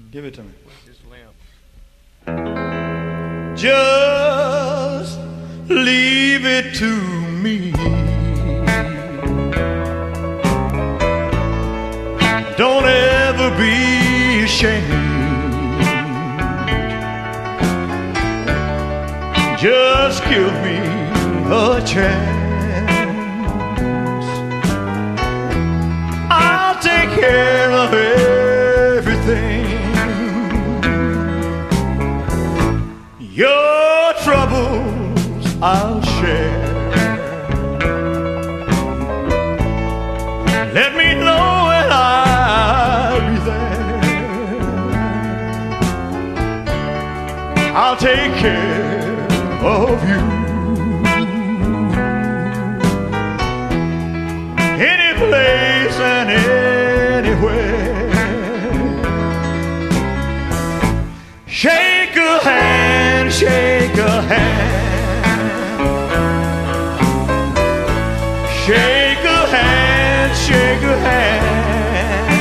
Give it to me. This lamp. Just leave it to me. Don't ever be ashamed. Just give me a chance. I'll take care of everything. Your troubles I'll share. Let me know when I'll be there. I'll take care of you. Any place and anywhere. Shake a hand, shake a hand. Shake a hand, shake a hand.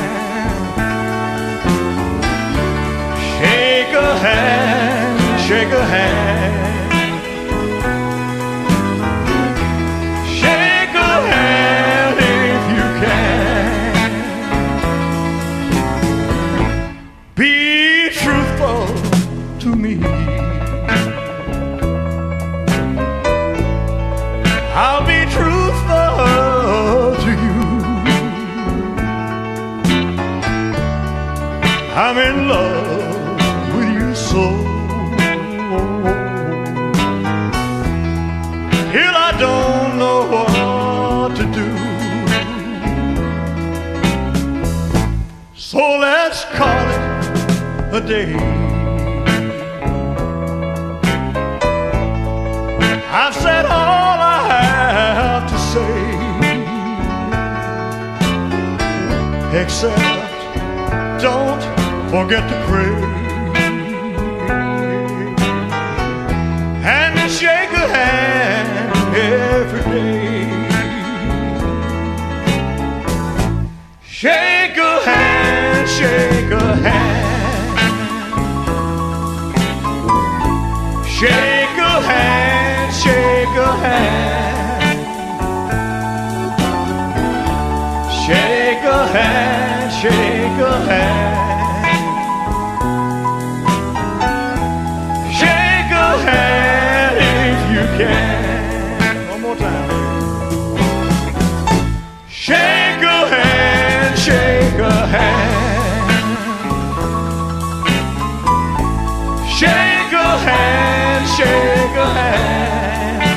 Shake a hand, shake a hand. Shake a hand if you can. Be truthful to me. I'll be truthful to you. I'm in love with you so. Still I don't know what to do. So let's call it a day. I've said all I have to say, except don't forget to pray and shake a hand every day. Shake a hand, shake a hand. Shake a hand, shake a hand. Shake a hand, shake a hand. Shake a hand if you can. One more time. Shake a hand, shake a hand. Shake a hand, shake a hand.